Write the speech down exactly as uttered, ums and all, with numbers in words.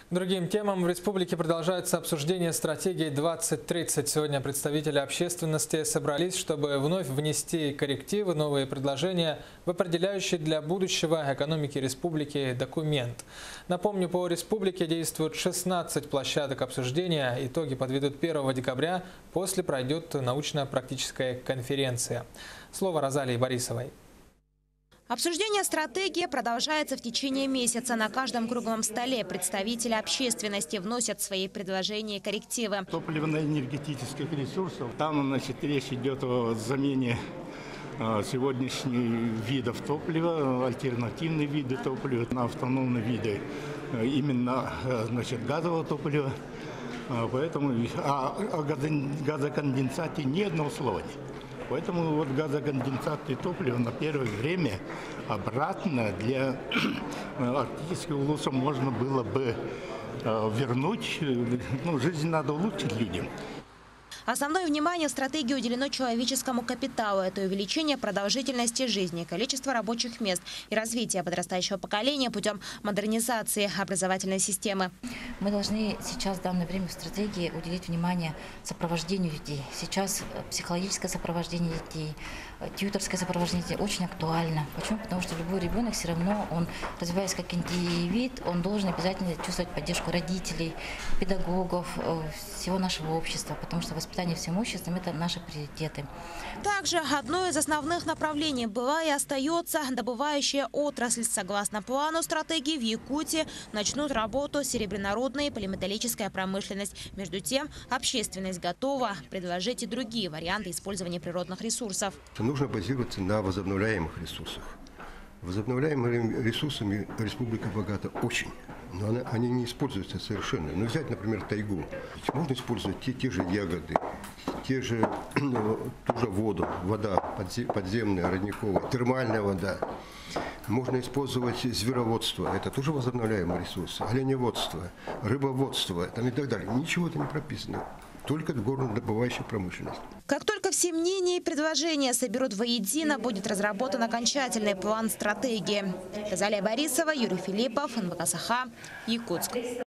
Другим темам в республике продолжается обсуждение стратегии двадцать тридцать. Сегодня представители общественности собрались, чтобы вновь внести коррективы, новые предложения в определяющий для будущего экономики республики документ. Напомню, по республике действуют шестнадцать площадок обсуждения. Итоги подведут первого декабря. После пройдет научно-практическая конференция. Слово Розалии Борисовой. Обсуждение стратегии продолжается в течение месяца. На каждом круглом столе представители общественности вносят свои предложения и коррективы. Топливно-энергетических ресурсов. Там, значит, речь идет о замене сегодняшних видов топлива, альтернативные виды топлива на автономные виды именно, значит, газового топлива. Поэтому о, о газоконденсате ни одного слова нет. Поэтому вот газоконденсат и топливо на первое время обратно для арктических улусов можно было бы вернуть. Ну, жизнь надо улучшить людям. Основное внимание в стратегии уделено человеческому капиталу. Это увеличение продолжительности жизни, количество рабочих мест и развитие подрастающего поколения путем модернизации образовательной системы. Мы должны сейчас в данное время в стратегии уделить внимание сопровождению детей. Сейчас психологическое сопровождение детей, тьюторское сопровождение детей очень актуально. Почему? Потому что любой ребенок все равно, он, развиваясь как индивид, он должен обязательно чувствовать поддержку родителей, педагогов, всего нашего общества, потому что воспитание всем обществом – это наши приоритеты. Также одно из основных направлений была и остается добывающая отрасль. Согласно плану стратегии, в Якутии начнут работу серебряно-рудная и полиметаллическая промышленность. Между тем, общественность готова предложить и другие варианты использования природных ресурсов. Нужно базироваться на возобновляемых ресурсах. Возобновляемыми ресурсами республика богата очень, но она, они не используются совершенно. Ну, взять, например, тайгу. Можно использовать те, те же ягоды, те же, ну, ту же воду, вода подземная, родниковая, термальная вода. Можно использовать звероводство, это тоже возобновляемый ресурс, оленеводство, рыбоводство там и так далее. Ничего это не прописано. Только горнодобывающая промышленность. Как только все мнения и предложения соберут воедино, будет разработан окончательный план стратегии. Розалия Борисова, Юрий Филиппов, эн вэ ка Саха, Якутск.